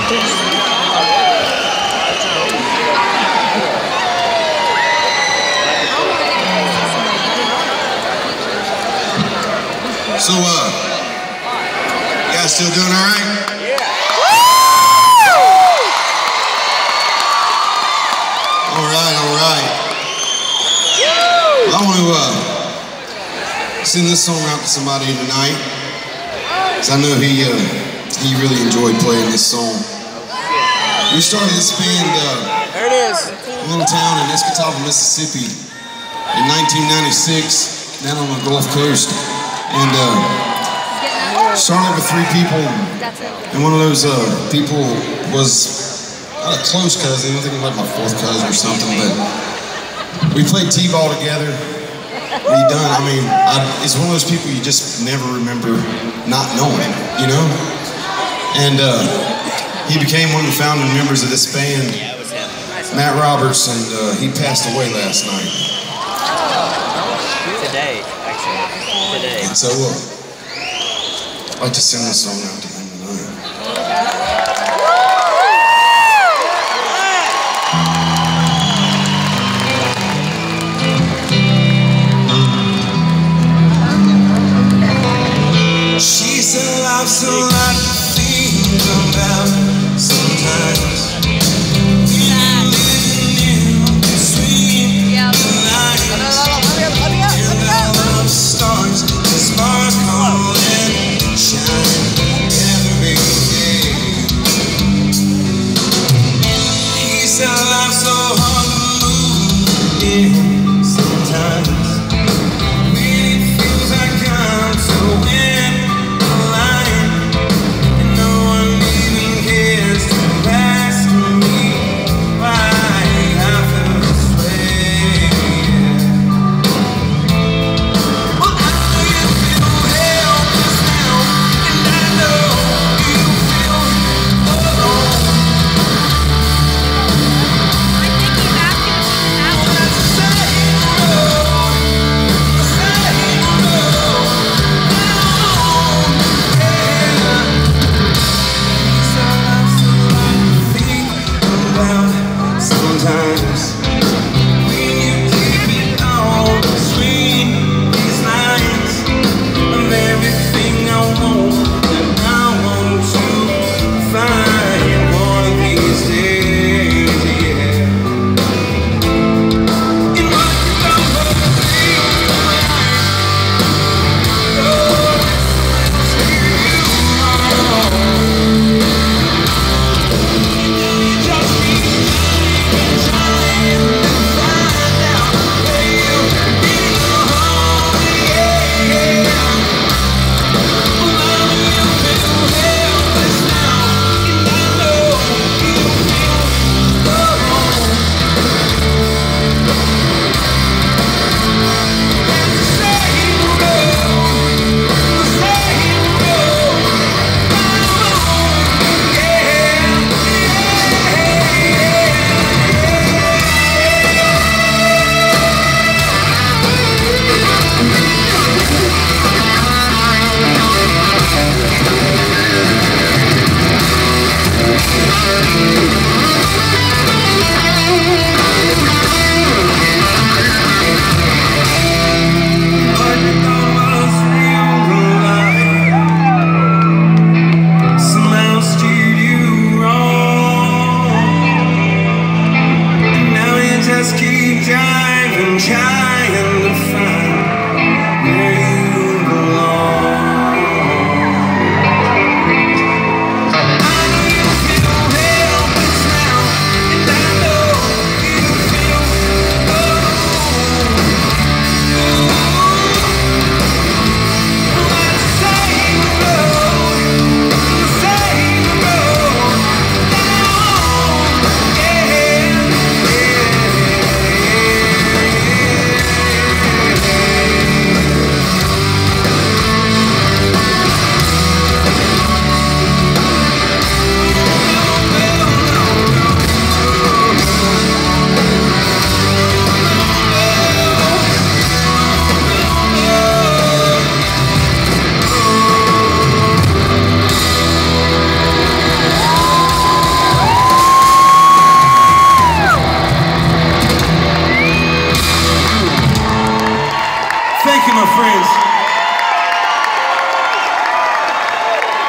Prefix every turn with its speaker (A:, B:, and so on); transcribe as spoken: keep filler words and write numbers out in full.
A: So, uh, you guys still doing all right?
B: Yeah.
A: All right, all right. Well, I want to uh, send this song out to somebody tonight, because I know he uh, he really enjoyed playing this song. We started this band uh,
B: There it is.
A: a little town in Escatawpa, Mississippi, in nineteen ninety-six, down on the Gulf Coast. And uh, started with three people, and one of those uh, people was not a close cousin, I think it was like my fourth cousin or something, but we played t-ball together. We done, I mean, I, it's one of those people you just never remember not knowing, you know? And uh, he became one of the founding members of this band, Matt Roberts, and uh, he passed away last night.
B: Today, actually. Today.
A: And so, uh, I'd like to sing this song out to him tonight. She's alive, so I think about sometimes. Past
B: Thank you, my friends.